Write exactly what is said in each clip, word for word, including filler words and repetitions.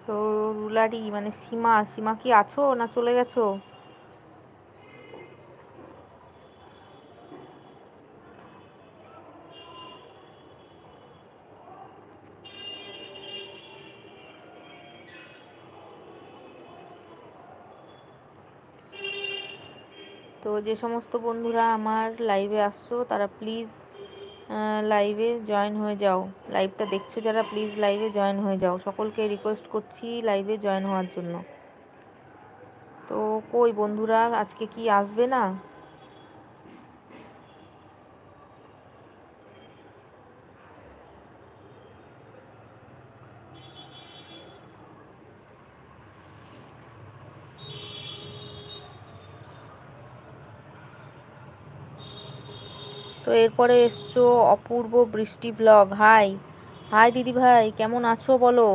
তো রুলারি মানে সীমা, সীমা কি আছো না চলে গেছো? তো যে সমস্ত বন্ধুরা আমার লাইভে আসছো তারা প্লিজ লাইভে জয়েন হয়ে যাও। লাইভটা দেখছো যারা প্লিজ লাইভে জয়েন হয়ে যাও, সকলকে রিকোয়েস্ট করছি লাইভে জয়েন হওয়ার জন্য। তো কই বন্ধুরা আজকে কি আসবে না? তো এরপরে এসছো অপূর্ব বৃষ্টি ব্লগ। হাই হাই দিদি ভাই, কেমন আছো বলো?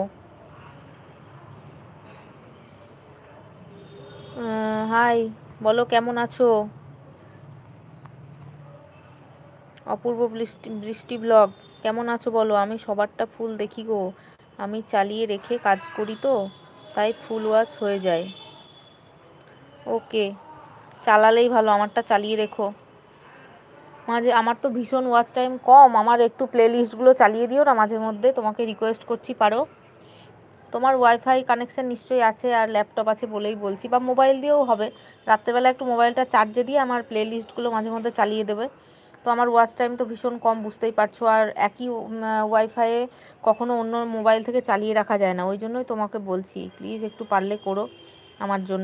হাই, বলো কেমন আছো? অপূর্ব বৃষ্টি বৃষ্টি ব্লগ, কেমন আছো বলো? আমি সবারটা ফুল দেখি গো, আমি চালিয়ে রেখে কাজ করি তো, তাই ফুল ওয়াচ হয়ে যায়। ওকে, চালালেই ভালো, আমারটা চালিয়ে রেখো। মাঝে আমার তো ভীষণ ওয়াচ টাইম কম, আমার একটু প্লে লিস্টগুলো চালিয়ে দিও না মাঝে মধ্যে, তোমাকে রিকোয়েস্ট করছি, পারো? তোমার ওয়াইফাই কানেকশান নিশ্চয়ই আছে আর ল্যাপটপ আছে বলেই বলছি, বা মোবাইল দিয়েও হবে। রাত্রেবেলা একটু মোবাইলটা চার্জে দিয়ে আমার প্লে লিস্টগুলো মাঝে মধ্যে চালিয়ে দেবে। তো আমার ওয়াচ টাইম তো ভীষণ কম, বুঝতেই পারছো, আর একই ওয়াইফাইয়ে কখনো অন্য মোবাইল থেকে চালিয়ে রাখা যায় না, ওই জন্যই তোমাকে বলছি প্লিজ একটু পারলে করো আমার জন্য।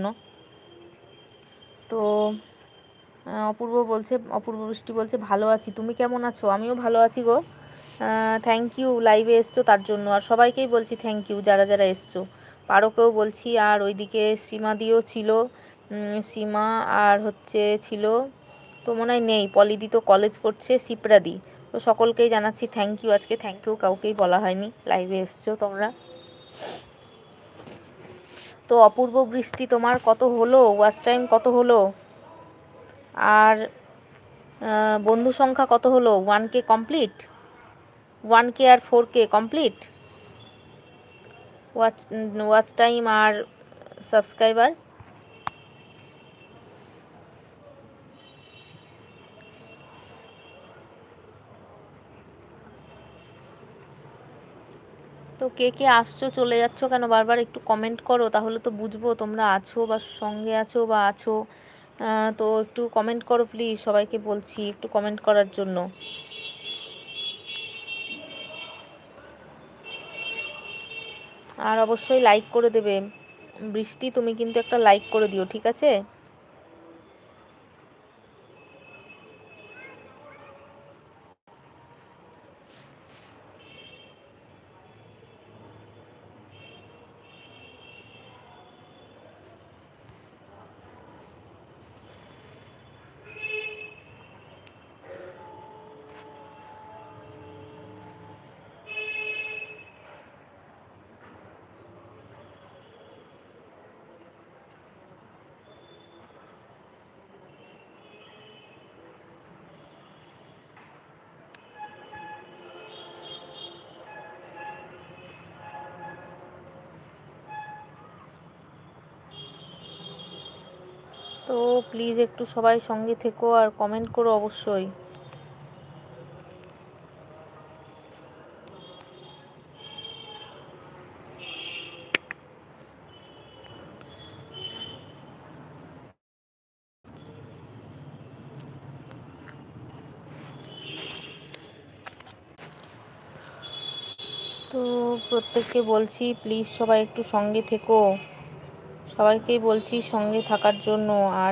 তো অপূর্ব বলছে, অপূর্ব বৃষ্টি বলছে ভালো আছি, তুমি কেমন আছো? আমিও ভালো আছি গো। থ্যাংক ইউ লাইভে এসছো তার জন্য, আর সবাইকেই বলছি থ্যাংক ইউ যারা যারা এসছো। পারোকেও বলছি, আর ওইদিকে সীমাদিও ছিল, সীমা আর হচ্ছে ছিল, তো মনে হয় নেই, পলিদি তো কলেজ করছে, সিপ্রাদি। তো সকলকেই জানাচ্ছি থ্যাংক ইউ, আজকে থ্যাংক ইউ কাউকেই বলা হয়নি, লাইভে এসছো তোমরা। তো অপূর্ব বৃষ্টি তোমার কত হলো ওয়াচ টাইম, কত হলো? আর বন্ধু সংখ্যা কত হলো? One K complete? One K আর four K complete watch watch time আর সাবস্ক্রাইবার? তো কে কে আসছো, চলে যাচ্ছ কেন বারবার? একটু কমেন্ট করো, তাহলে তো বুঝবো তোমরা আছো বা সঙ্গে আছো বা আছো। তো একটু কমেন্ট করো প্লিজ, সবাইকে বলছি একটু কমেন্ট করার জন্য। আর অবশ্যই লাইক করে দেবে। বৃষ্টি তুমি কিন্তু একটা লাইক করে দিও, ঠিক আছে? তো প্লিজ একটু সবাই সঙ্গে থেকো আর কমেন্ট করো অবশ্যই। তো প্রত্যেককে বলছি প্লিজ সবাই একটু সঙ্গে থেকো, সবাইকেই বলছি সঙ্গে থাকার জন্য। আর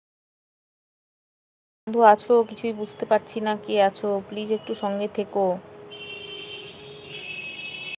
বন্ধু আছো, কিছুই বুঝতে পারছি না কে আছো, প্লিজ একটু সঙ্গে থেকো।